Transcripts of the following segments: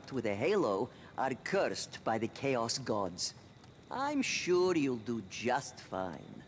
equipped with a halo are cursed by the Chaos Gods. I'm sure you'll do just fine.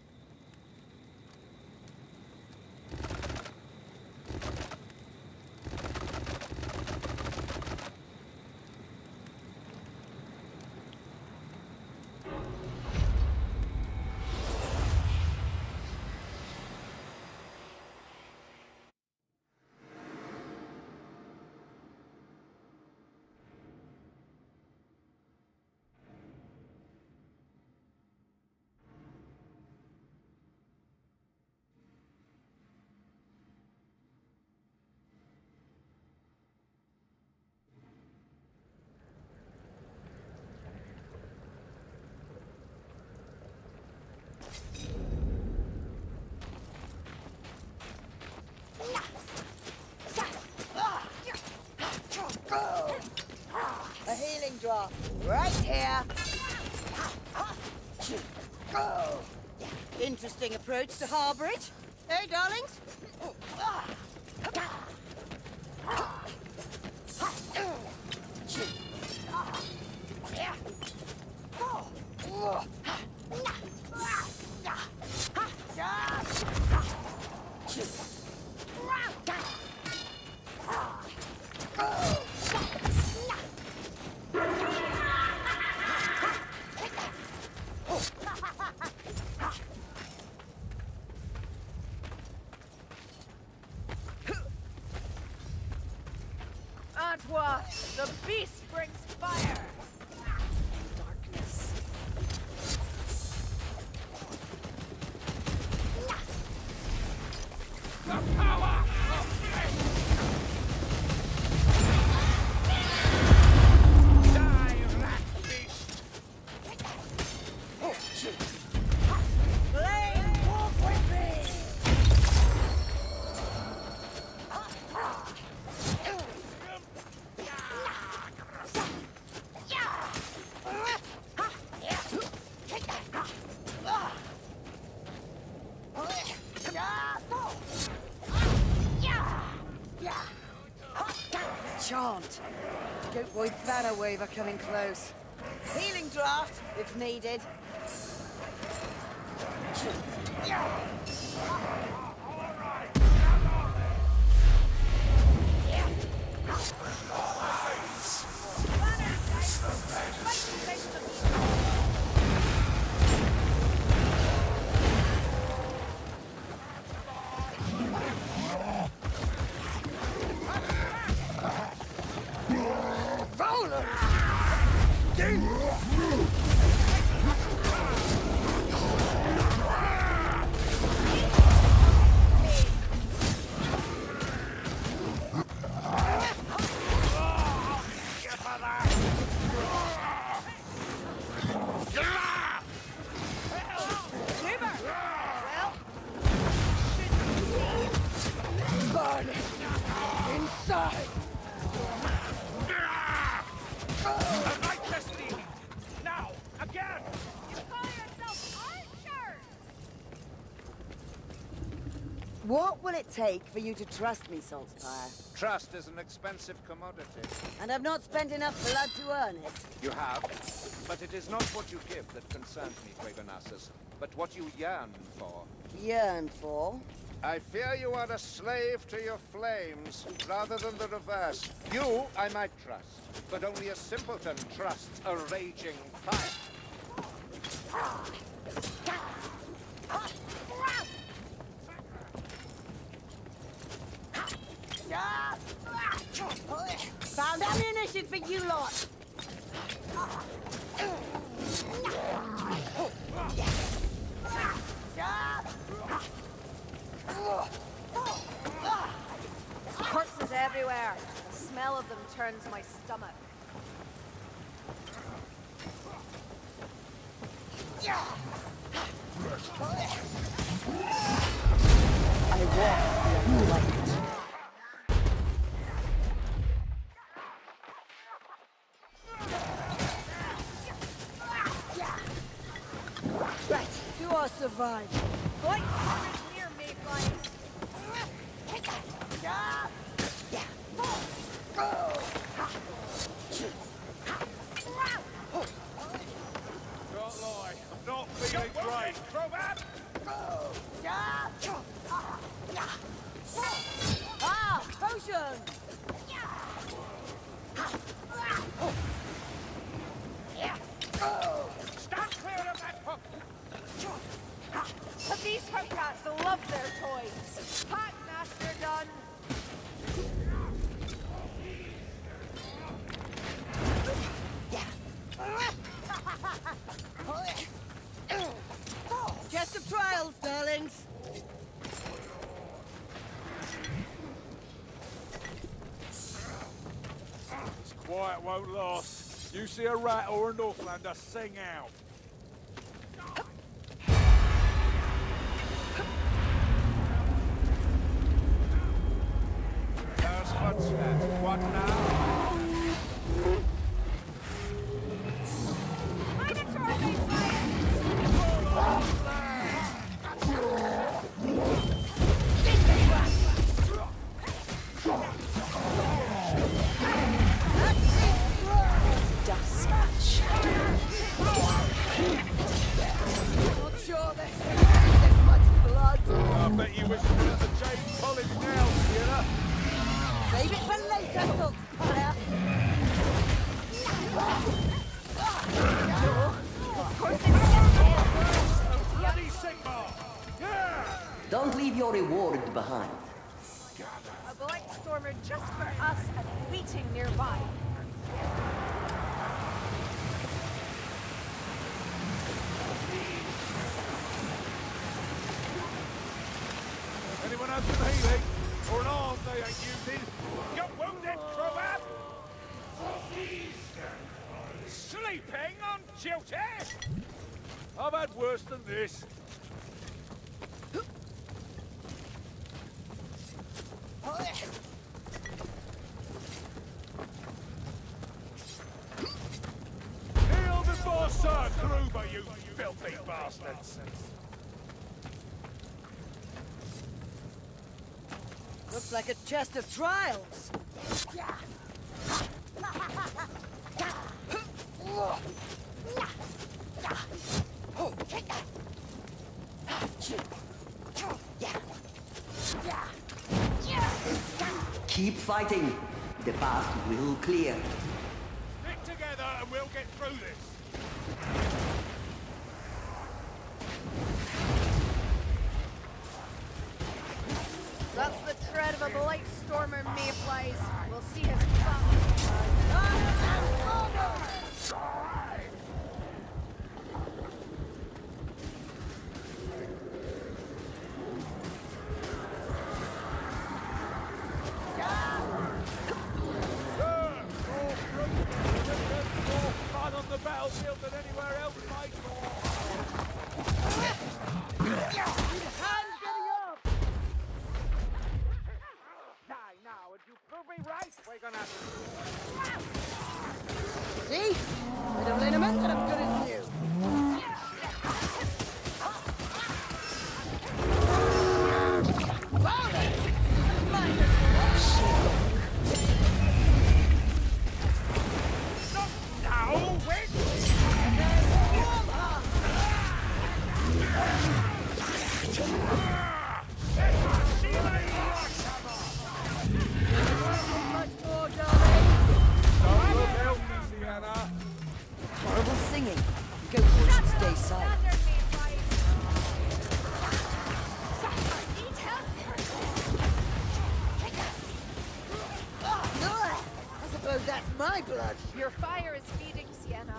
A healing drop right here. Interesting approach to Harborage. Hey, darlings. Antwa, the beast brings fire! Darkness. The power of die, rat beast! Flame, walk with me! Charmed. Goat Boy Banner Waver coming close. Healing draft, if needed. Inside! My destiny! Now! Again! You call yourself archers! What will it take for you to trust me, Saltzpyre? Trust is an expensive commodity. And I've not spent enough blood to earn it. You have, but it is not what you give that concerns me, Dragonassus, but what you yearn for. Yearn for? I fear you are a slave to your flames, rather than the reverse. You, I might trust, but only a simpleton trusts a raging fire. Found ammunition for you lot! Corpses everywhere. The smell of them turns my stomach. I walk the light. Right, you all survived. Light is near me, flames. Quiet won't last. You see a rat or a Northlander, sing out. There's footsteps. What now? Minotaur fire! Not sure there's much blood. I bet you wish you were at the James College now, Sienna. Save it for later, Saltspire. Of course they were A bloody Sigmar! Yeah! Don't leave your reward behind. a Blight Stormer just for us and waiting nearby. Anyone have some healing? Or an arm they ain't using? Got wounded, Crobat? Sleeping on duty? I've had worse than this. Kneel before Sir Gruber, you filthy bastards! Looks like a chest of trials. Keep fighting. The path will clear. Stick together and we'll get through this. That's the tread of a Blight Stormer mayflies. We'll see his fun. More fun on the battlefield than anywhere else, mate. Now, would you prove me right? We're gonna... See? I don't let him in that I'm good as new. Found it! Now, wait! Much more, darling. Don't look help me, Sienna. Horrible singing. Goat should stay silent. Standard mayflies. Need help? Ugh, I suppose that's my blood. Your fire is feeding Sienna.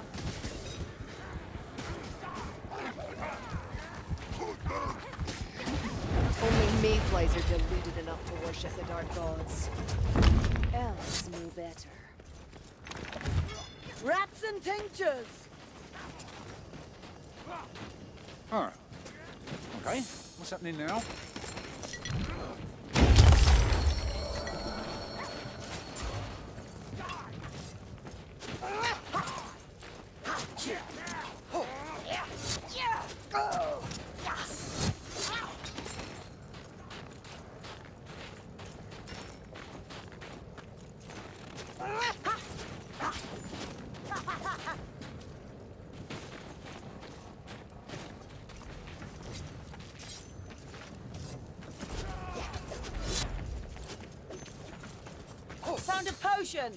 Only mayflies are deluded enough to worship the dark gods. Elves knew better. Wraps and tinctures. Oh. Okay, what's happening now? Found a potion.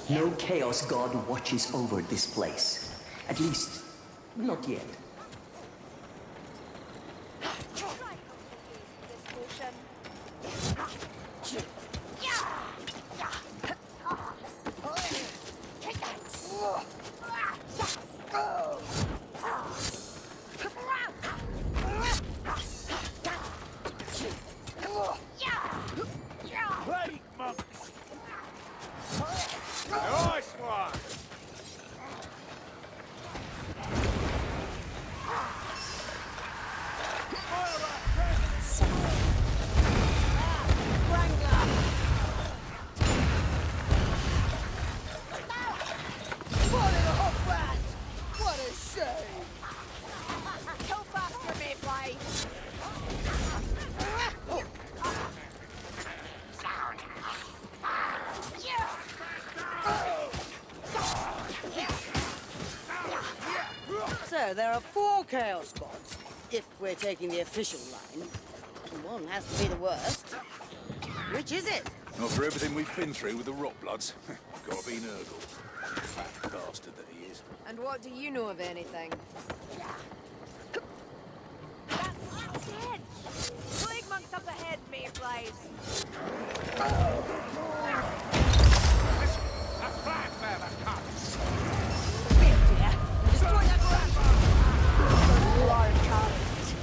No Chaos God watches over this place. At least, not yet. Plague monks! Nice one! What a shame! Go faster, Mayfly! So there are 4 Chaos Gods, if we're taking the official line. And one has to be the worst. Which is it? After everything we've been through with the Rotbloods, gotta be Nurgle. Fat bastard that he is. And what do you know of anything? That's dead! Plague monks up ahead, Mayflies! A flag bearer comes! Destroy that Large carrot.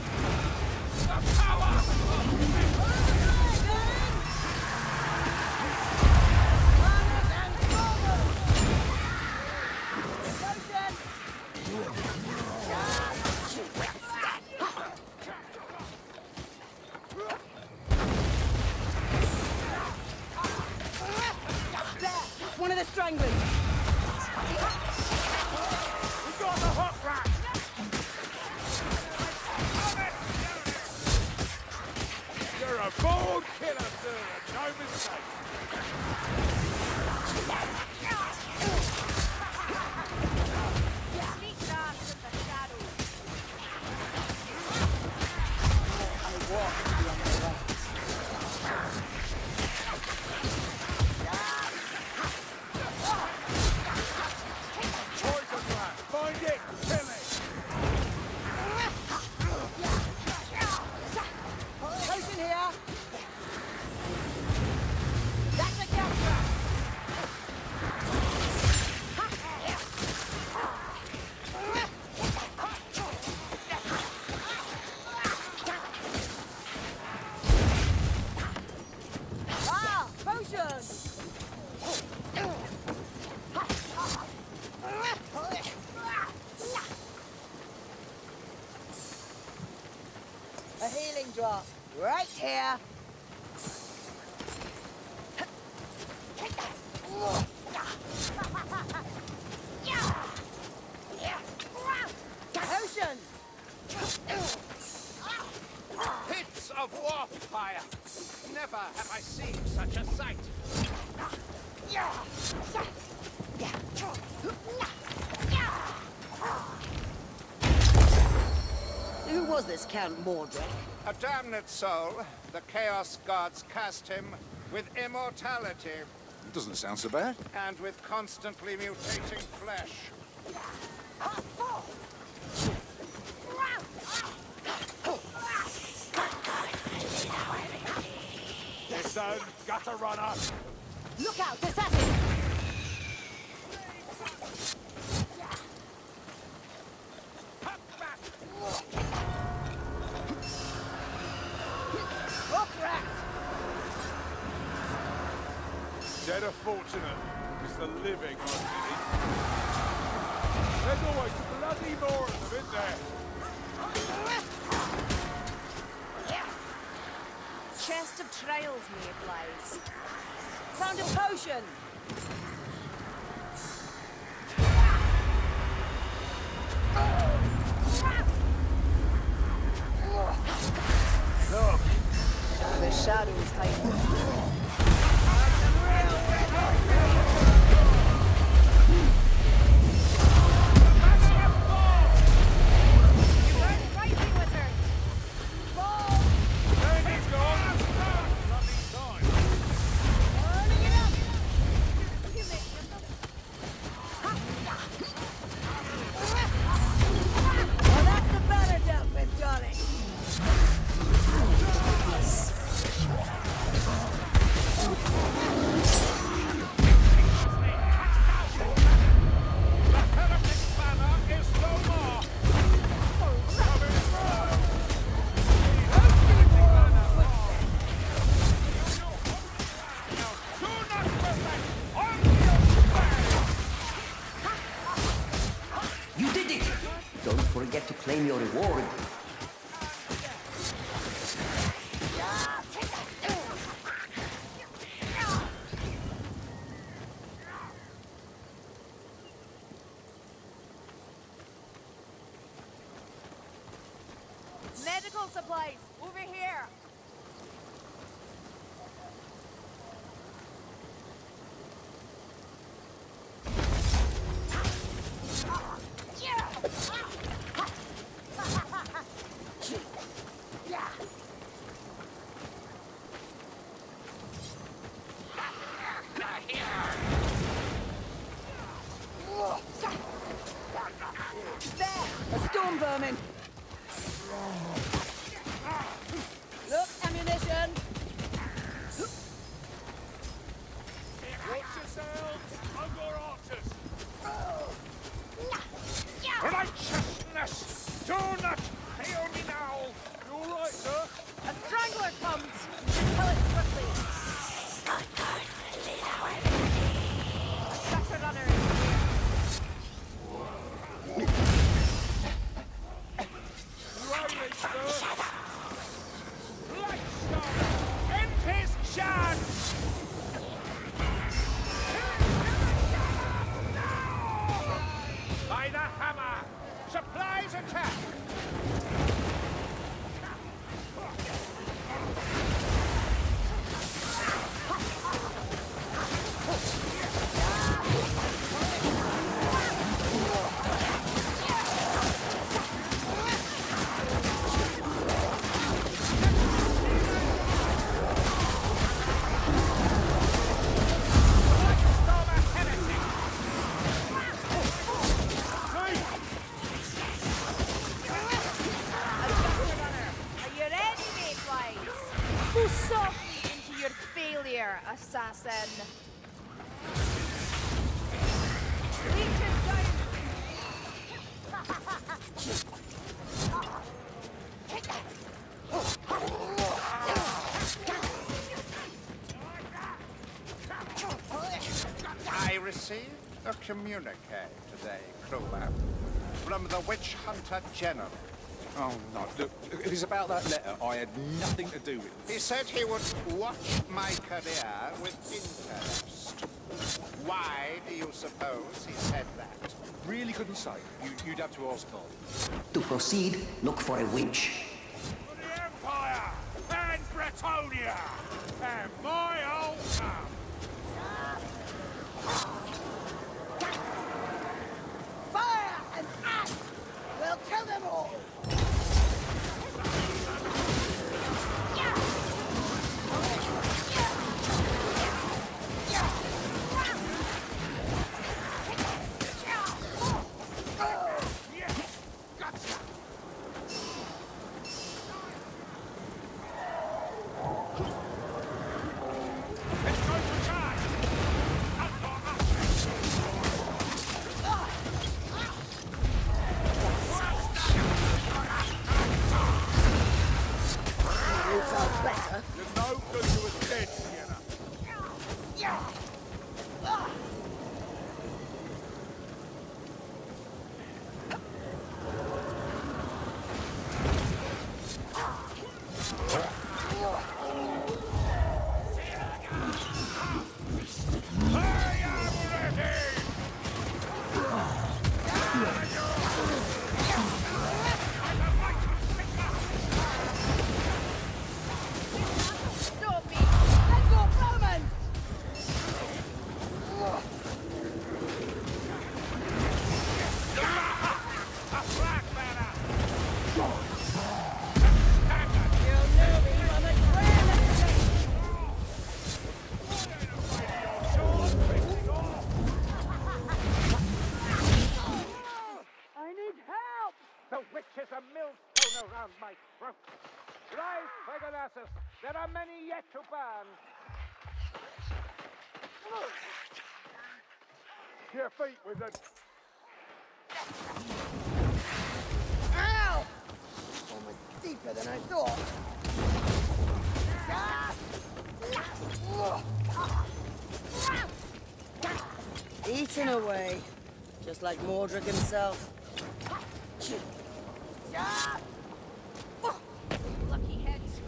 One of the stranglers! We got the hot rat! You're a born killer, sir, and no mistake. Sneak dance in the shadows. Poison rat, find it, kill it! Potion here! That's a capture! Ah! Potion! A healing drop, right here. Potion! Hits of warp fire! Never have I seen such a sight! Who was this Count Mordred? A damned soul, the Chaos Gods cast him with immortality Doesn't sound so bad. and with constantly mutating flesh. Listen, gutter runner! Look out, assassin! Dead are fortunate, it's the living I pity. There's always bloody more of them, isn't there? Chest of trials, Mayflies. Found a potion! Look, The shadows hide. Randy's gone! Bloody time! Give me claim your reward. Medical supplies, over here! A storm vermin! Look, ammunition! Watch yourselves! I've got archers! Righteousness! Do not fail me now! You all right, sir? A strangler comes! Kill it quickly! A gutter runner is here. Rolling, sir! Blackstone! End his chance! By the hammer! Supplies attack! Assassin. Leeches down. I received a communique today, Crowman, from the Witch Hunter General. Oh, no. Look, if it's about that letter, I had nothing to do with it. He said he would watch my career with interest. Why do you suppose he said that? Really couldn't say. You'd have to ask Carl. To proceed, look for a witch. For the Empire! And Bretonia! And my old town! Fire and axe! We'll kill them all! The witch is a millstone around my throat. Rise, Pegasus. There are many yet to burn. Your feet with it. Ow! Almost deeper than I thought. Eaten away, just like Mordred himself. Lucky heads.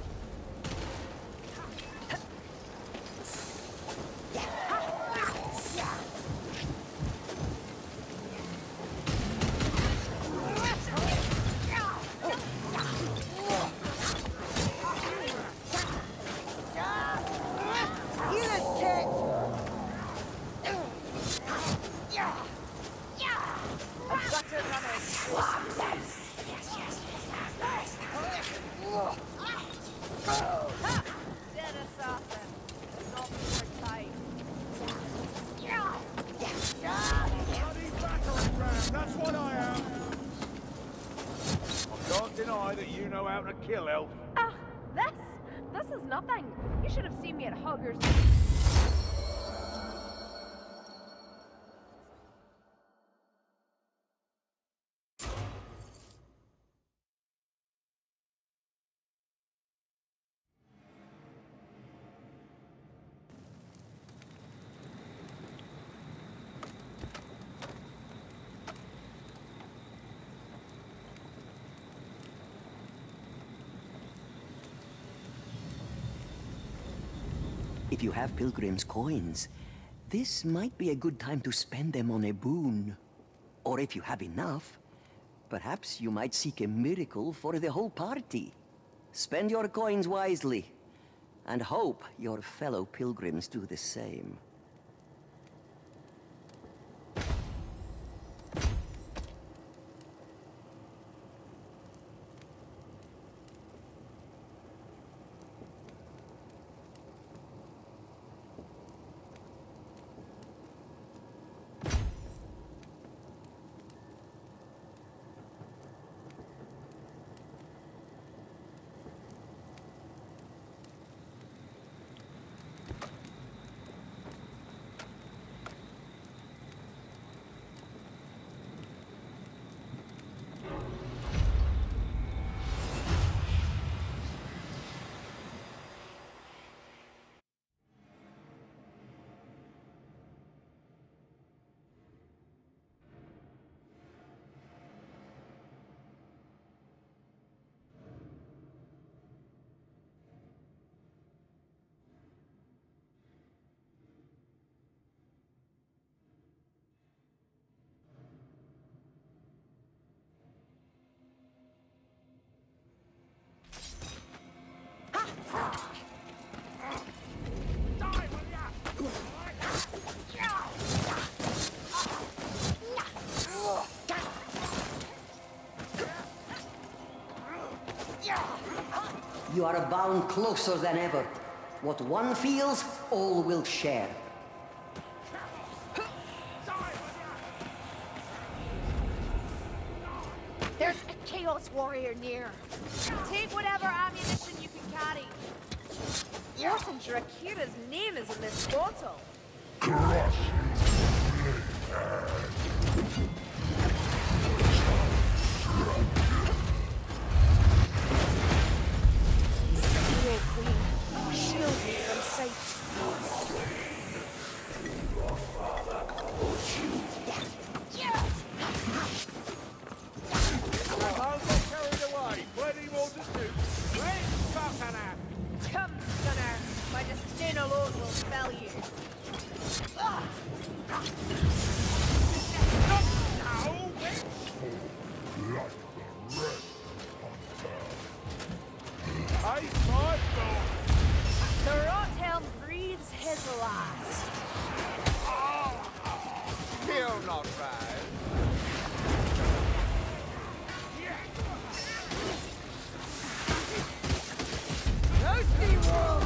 Bloody battering ram, that's what I am! I can't deny that you know how to kill elf. Ah, this is nothing. You should have seen me at Huggers. If you have Pilgrim's coins, this might be a good time to spend them on a boon. Or if you have enough, perhaps you might seek a miracle for the whole party. Spend your coins wisely, and hope your fellow pilgrims do the same. You are bound closer than ever. What one feels, all will share. There's a Chaos Warrior near. Take whatever ammunition you can carry. Listen, Drakira's name is in this photo. Hero Queen, shield me from sight. I'll get carried away. Plenty more to do. Let's fucking out. Come, Stunner. My disdain alone will spell you. Hey, my God. The Rothelm breathes his last. He'll not rise. Toasty warm!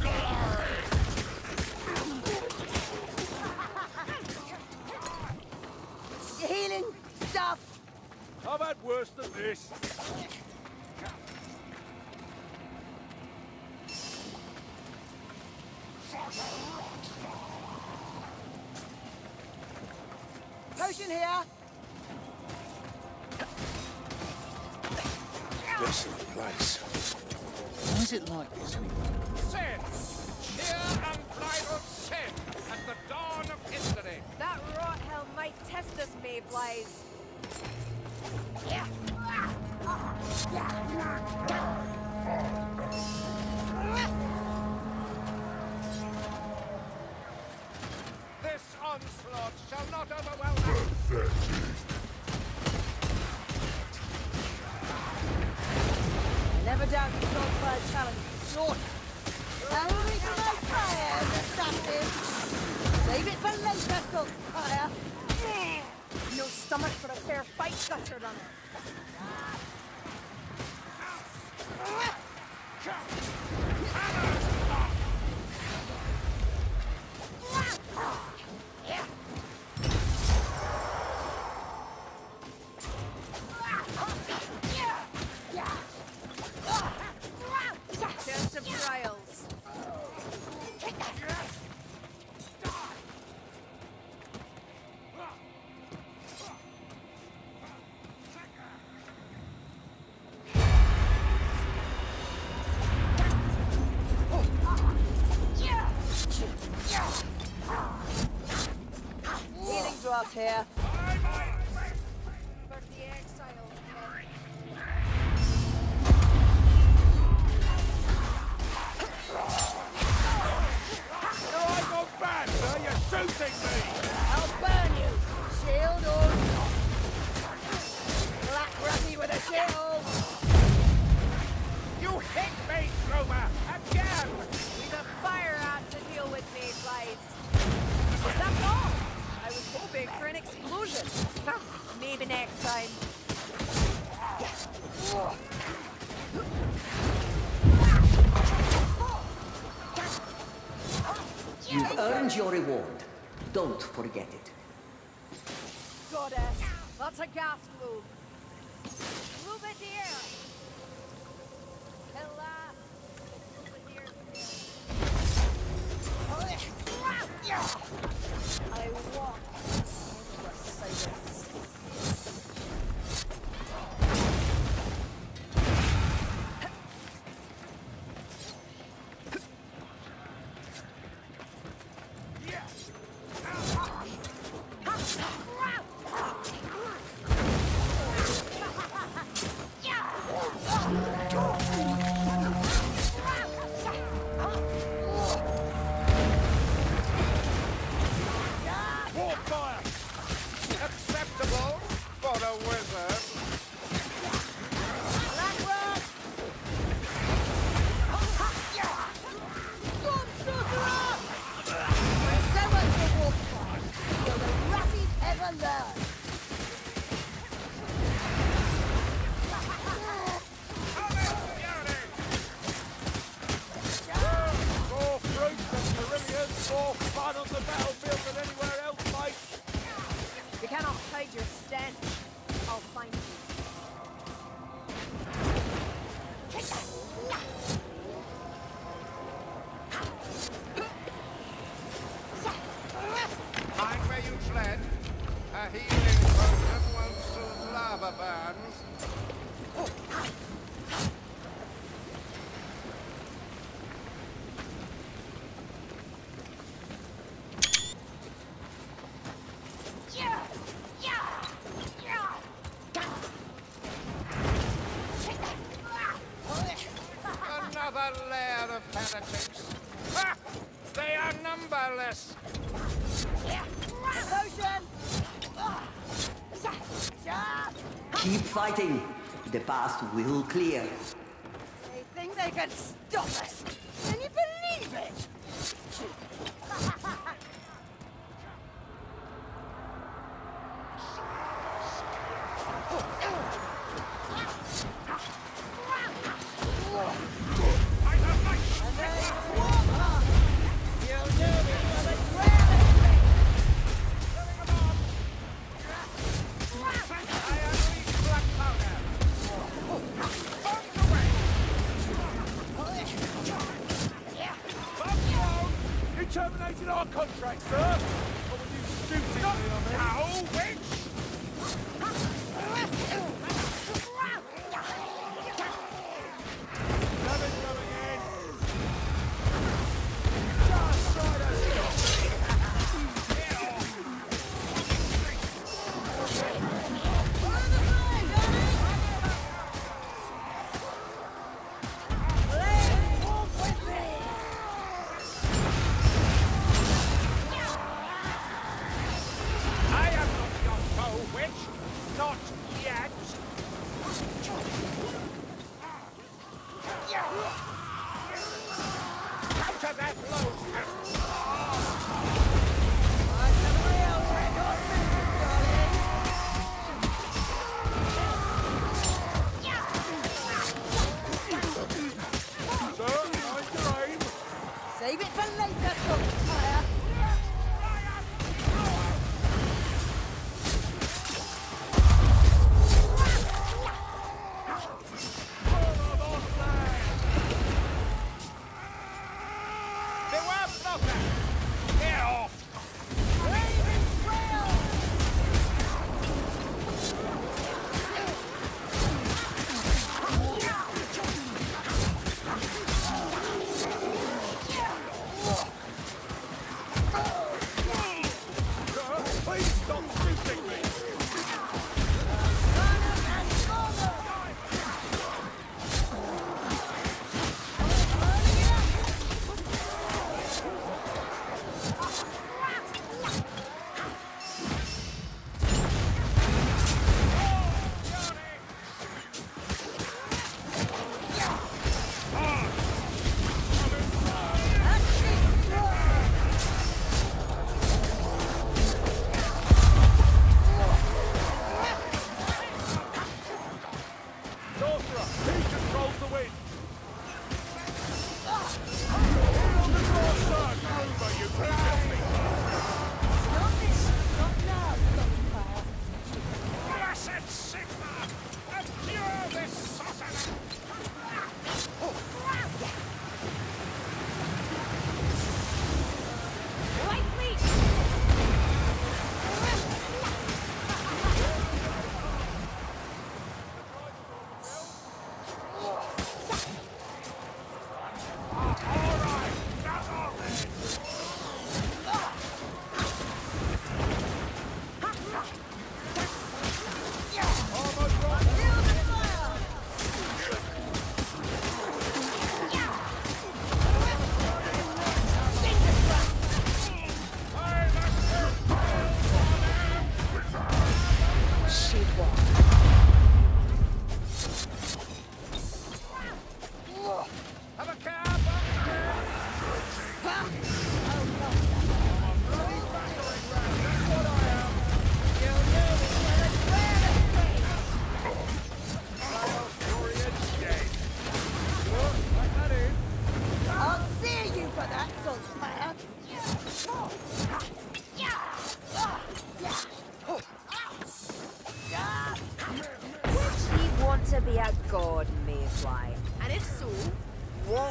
Healing stuff! I've had worse than this. Potion here! Desolate place. Why is it like this anyway? Sin! Sheer unbridled sin at the dawn of history. That Rothelm might test us, Mayflies. Yeah. This onslaught shall not overwhelm us. I never doubt you don't find challenge short. Only for my fire, assassin! Save it for later, Saltfire! No stomach for a fair fight, Gutter Runner. Chest of trials. Healing draft here. For the exiles, No, I'm not bad, sir. You're shooting me. I'll burn you, shield or not. Black Ratty with a shield. You hit me, Grover, again. we've a fire out to deal with, Mayflies. Is that all? I was hoping for an explosion. Maybe next time. You've earned your reward. Don't forget it. Goddess, that's a gas globe. Boulevardier! Alas, Boulevardier. I walk into silence. Warfire. Acceptable for a wizard. Blackrock! Storm Sorcerer! When someone can walk by, will the ratties ever learn? More fruit than Carillions, more fun on the battlefield than anywhere else, mate. You cannot hide your stench. I'll find you. Mind where you tread. A healing potion won't soothe lava burns. Another lair of heretics. Ha! They are numberless. Potion! Keep fighting. The path will clear. They think they can stop us. Can you believe it?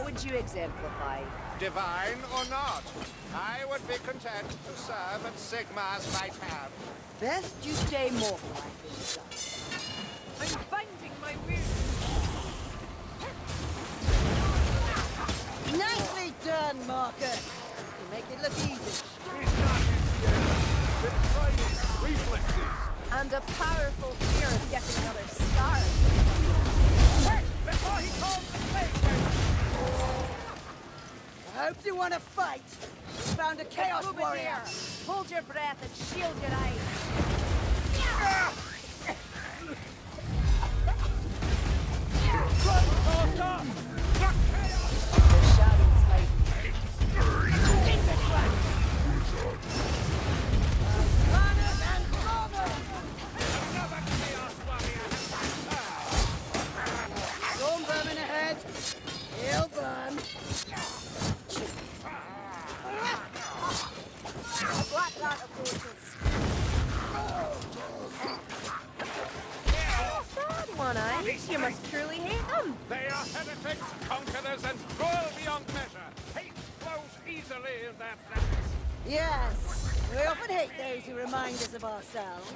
would you exemplify? Divine or not, I would be content to serve at Sigmar's right hand. Best you stay mortal, I think, son. I'm binding my wounds. Nicely done, Marcus. You make it look easy. Reflexes. And a powerful fear of getting another scar. Before he calls the plague. I hope you want to fight. You found a Chaos Warrior. Hold your breath and shield your eyes. The shadows hide. Storm vermin ahead. He'll burn. A black dot approaches. Sad one-eyes. You must truly hate them. They are heretics, conquerors, and cruel beyond measure. Hate flows easily in their flesh. Yes. We often hate those who remind us of ourselves.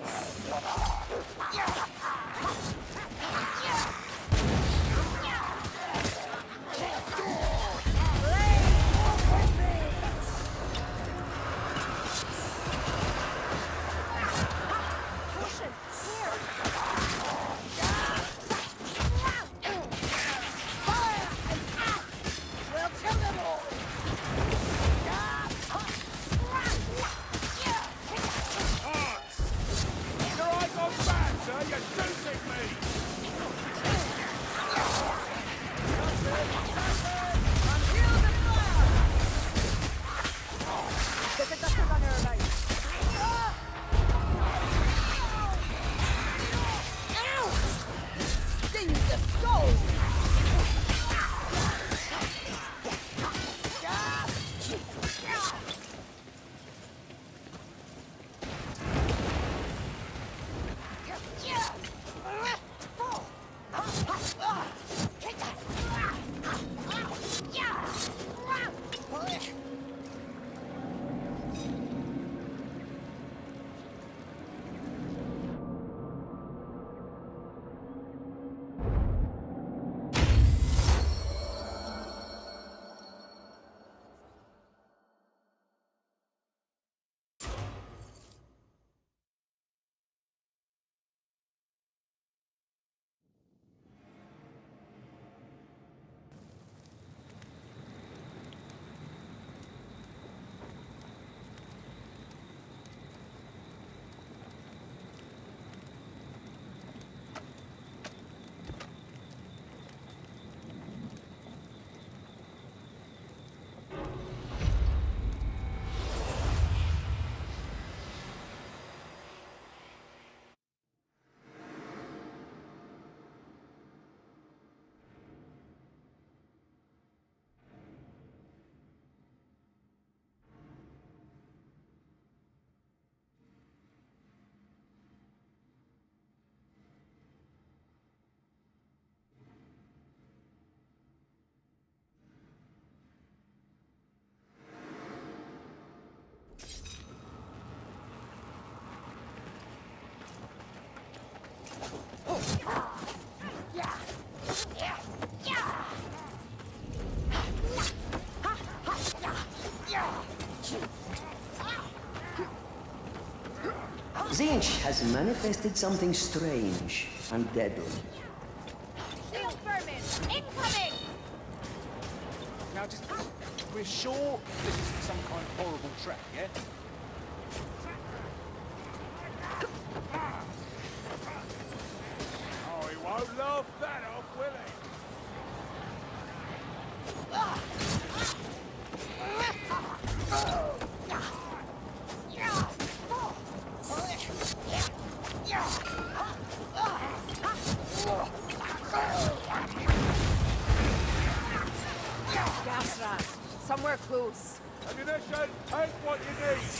Tzeentch has manifested something strange and deadly. Shield vermin! Incoming! Now, just... We're sure this isn't some kind of horrible trap, yeah? Oh, he won't laugh that off, will he? Gas rat. Somewhere close. Ammunition, take what you need.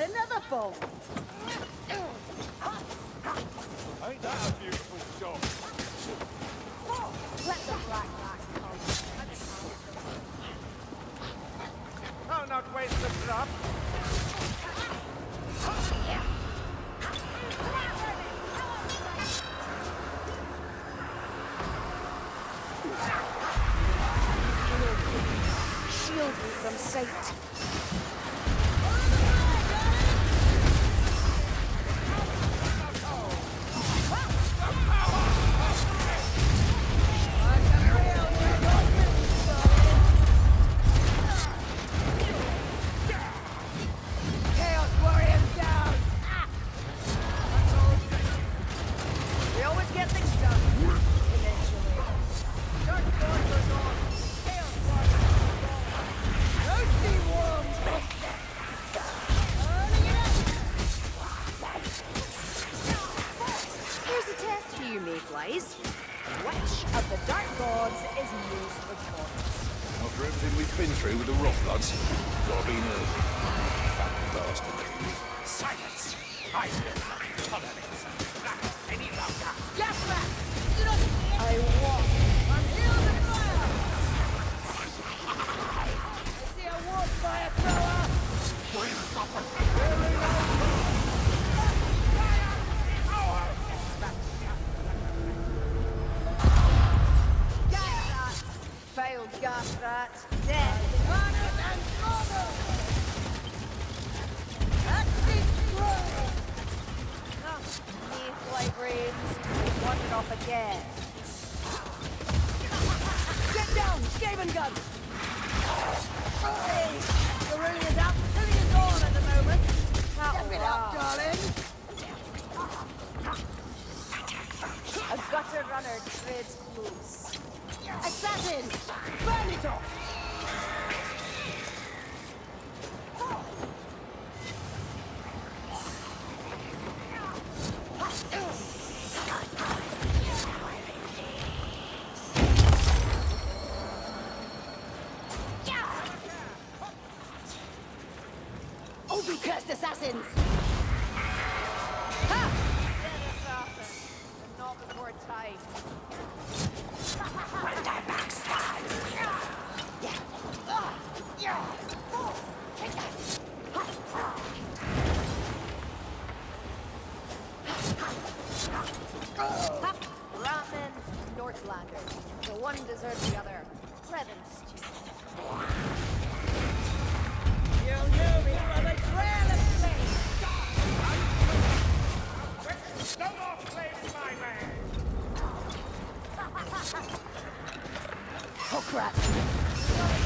another bomb. Ain't that a beautiful shot? Let the black back come. I'll not waste the drop. Shield me from sight. Chaos Warriors down! We always get things done. Eventually. Dark Lords are gone. Chaos Warriors are gone. Roasty worms! Here's a test for you, Mayflies. Which of the Dark Gods is most victorious? After everything we've been through with the Rotbloods, gotta be Nurgle. Fat bastard. Silence! I will not tolerate that any longer. Gas back! Do not I walk. until the fire! I see a warp fire thrower! Gas rat. Failed gas rat. Dead. Barnett and Gordon! Active throw! Mayfly brains. Wandered off again. Get down! Skaven gun! Hey! The ring is absolutely gone at the moment! Step it up, darling! A gutter runner treads close. Assassin! Burn it off! Oh, you cursed assassins! Dead assassin. And not before time. Ramen, Northlanders. The one deserves the other. Let them stew. You'll know me from a trail of flame! No more flames, my man! Oh, crap!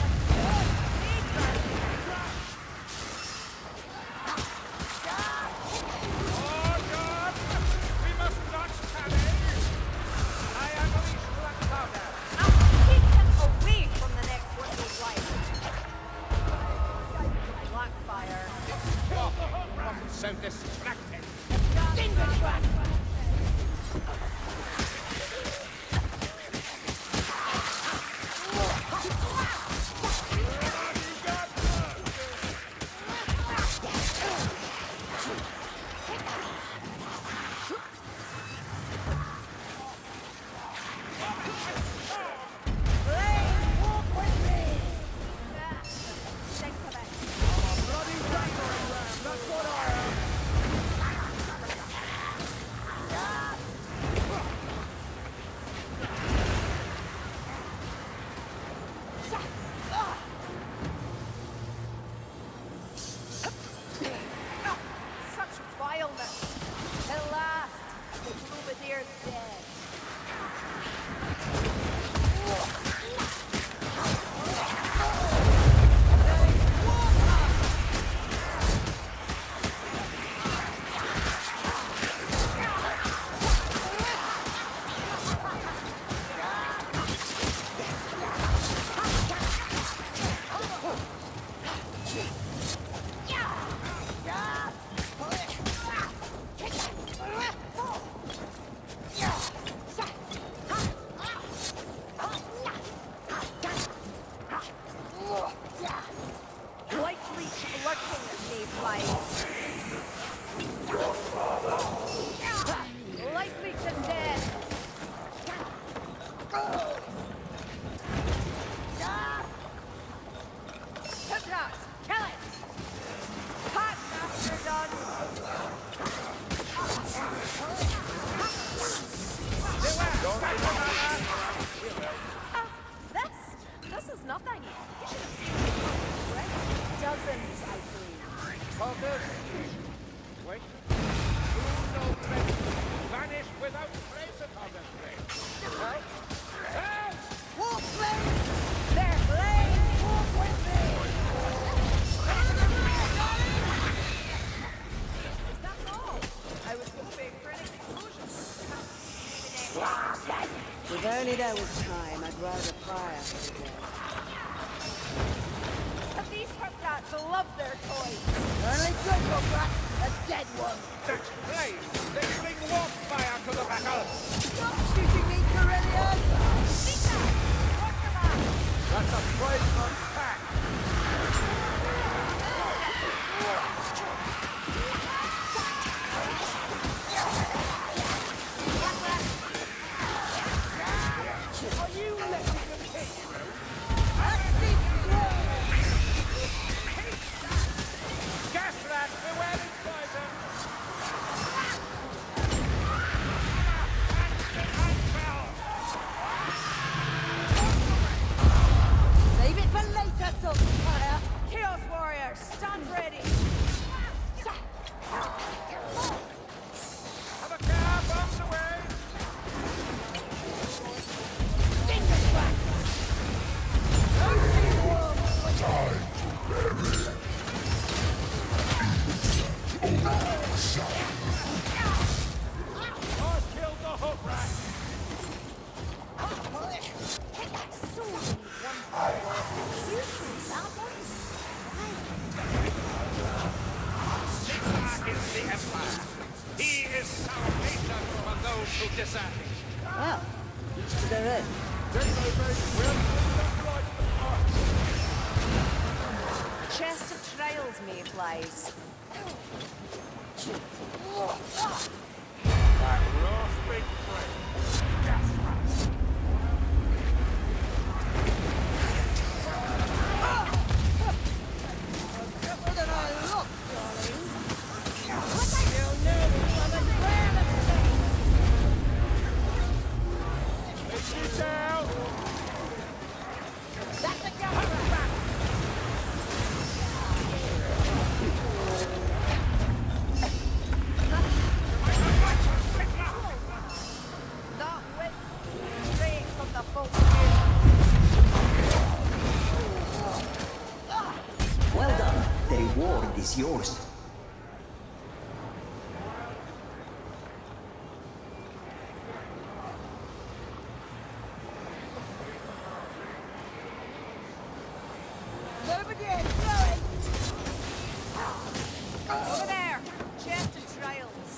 Oh, God! We must not challenge! I unleash black powder! I'll keep them away from the next one who's life. Blackfire. Wasn't so distracting. Think of it. Bloody rattling ram, that's what I am! Others? Wait. Who knows them? Vanished without trace upon them, Help! Help! Walk, Flame! There, Flame! Walk with me! That's all. I was hoping for an explosion. If only there was time, I'd rather fire for the dead. But these Hurkrats love their toys. Only good for Brat, a dead one. That's flame! They bring warp fire to the battle! Stop shooting me, Corellian! Sita! Watch your back! That's a tradesman pack. Are you letting them hit you? Gas rat, beware its poison! Save it for later, Saltfire! Chaos Warriors, stand ready! Have a car, bombs away! I killed the hook rat. Sigmar is the Empire. He is salvation for those who desert. Well, each to their own. Chest of Trials, Mayflies. That last big friend. Gas rat. Tougher than I look, darling. You'll know I'm a grand Take it down. That's a gun. Not with straight from the full Well done. The reward is yours. Over there, going! Over there! Chest of Trials.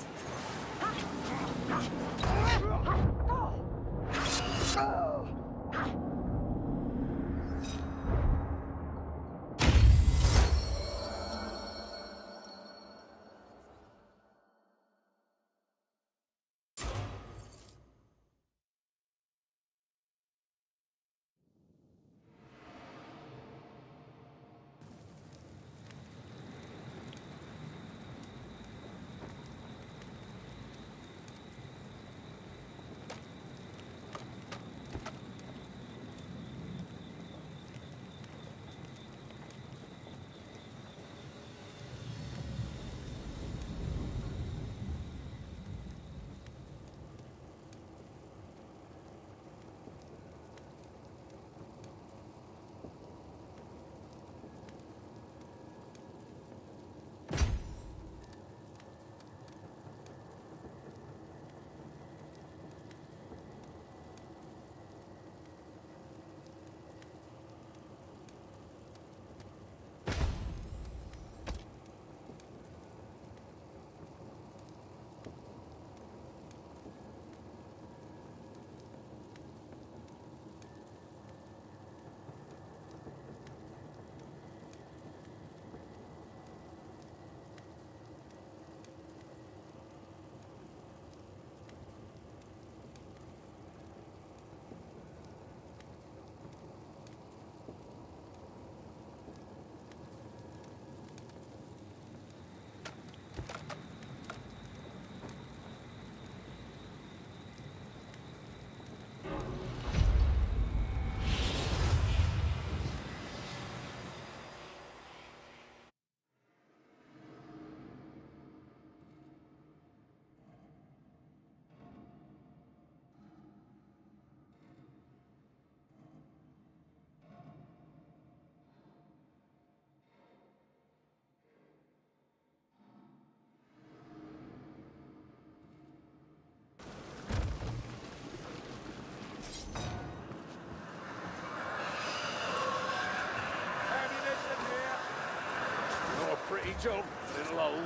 cheeky jump, little old.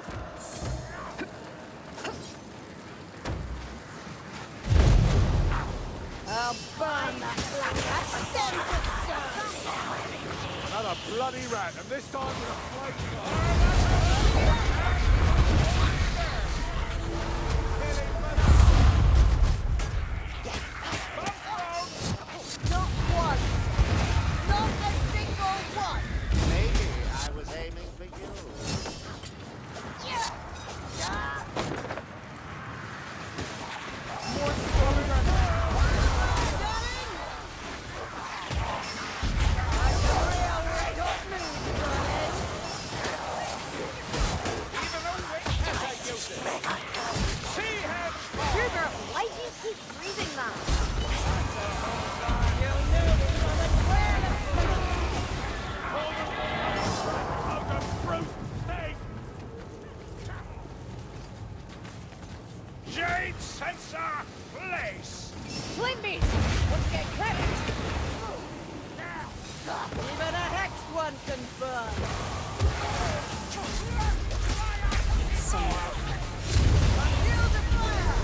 I'll burn that black rat, stem to stone! Another bloody rat, and this time with a flame. Not one! Not a single one! Maybe I was aiming for you. More stronger. Darling! I'm a real red hot mood, darling. Even a witch has a useless. See him! Sugar, why do you keep breathing that? You'll notice on the trail of Out of brute thing! Jade Sensor, place! Slimby! Let's get credit! Even a hexed one can burn! Shield of fire!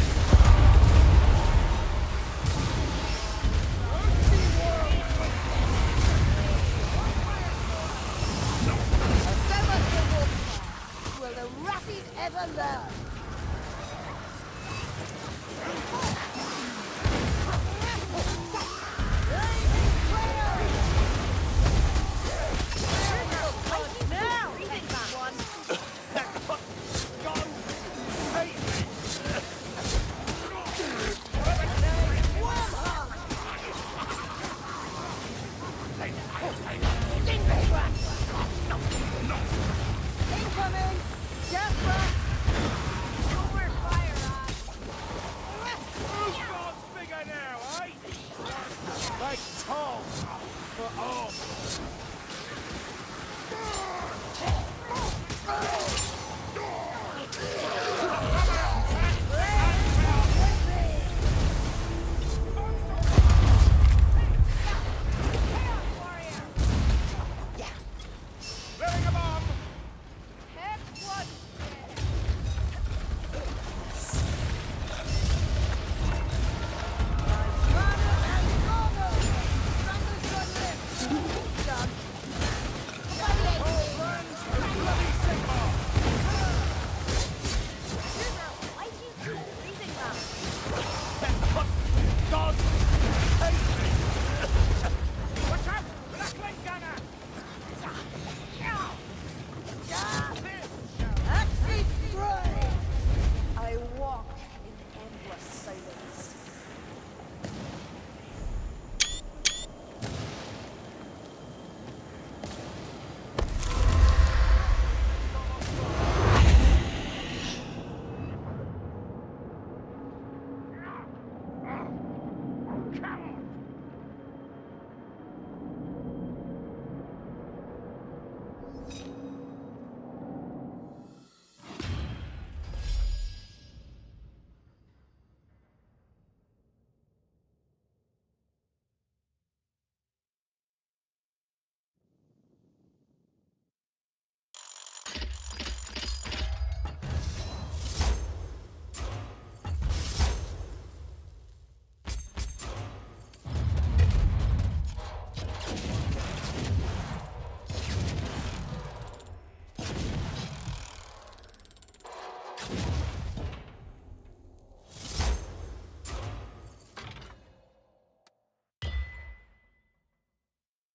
So much for warfare! Will the Ratties ever learn?